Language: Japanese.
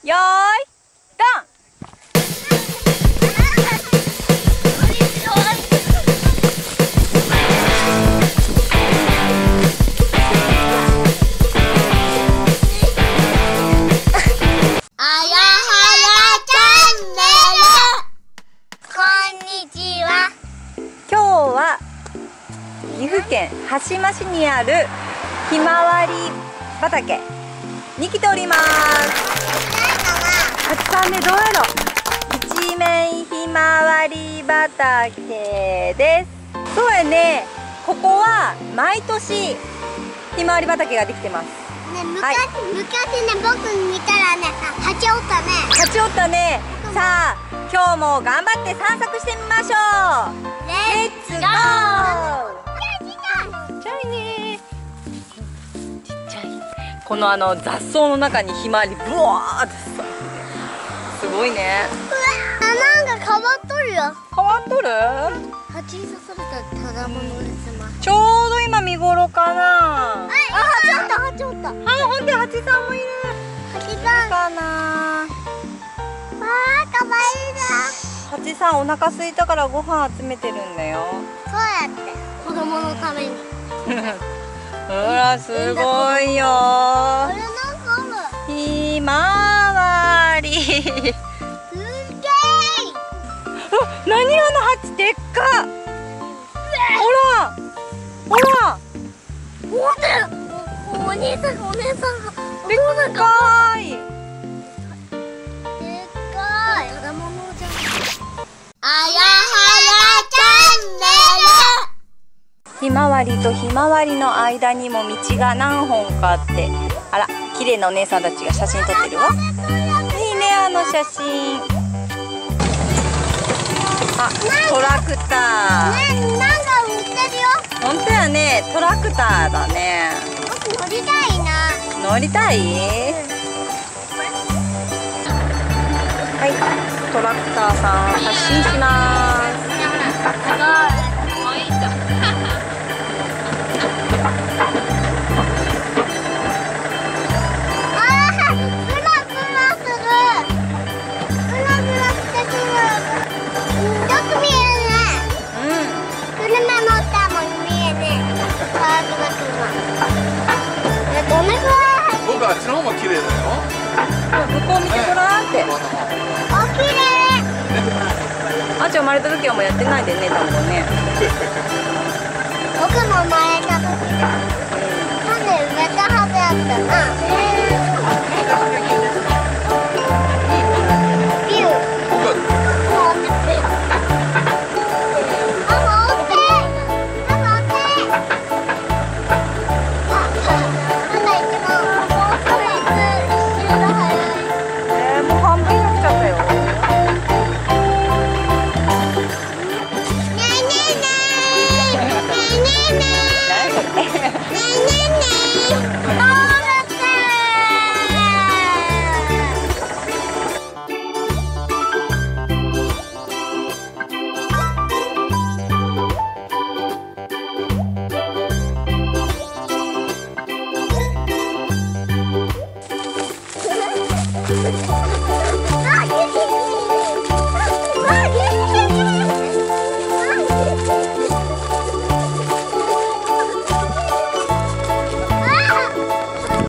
よーいドン。今日は岐阜県羽島市にあるひまわり畑に来ております。たくさんね、どうやろ一面ひまわり畑です。そうやね、ここは毎年ひまわり畑ができてます。 ね、昔ね、僕見たらね、蜂おったね。 蜂おったね。さあ、今日も頑張って散策してみましょう。レッツゴー。ちっちゃいね。ちっちゃい。この雑草の中にひまわりブワーってさ、すごいね。 なんか変わっとるよ。 変わっとる？ 蜂に刺されたただものですま。 ちょうど今見頃かな。 蜂おった。 あ、ほんと蜂さんもいる。 蜂さん。 かな。 かわいいな。 蜂さんお腹空いたからご飯集めてるんだよ。 そうやって子供のために。 ほらすごいよ。 あれなんかある。 ひまわり。 すっげー。 何あの蜂でっか。ほらほら。 お兄さんがでっかい。 ただものじゃん。 ひまわりとひまわりの間にも道が何本かあって、あら、綺麗なお姉さんたちが写真撮ってるわ。いいね、あの写真。あ、トラクター。 なんか売ってるよ。 本当やね、トラクターだね。 僕乗りたいな。 乗りたい？はい、トラクターさん発進します。 僕あっちの方も綺麗だよ。 向こう見てごらんって。 おきれい。 あーちゃん生まれた時はもうやってないでね、多分ね。 僕も生まれた時だ。種植えたはずやったな。ビュー。 もう半分になっちゃったよ。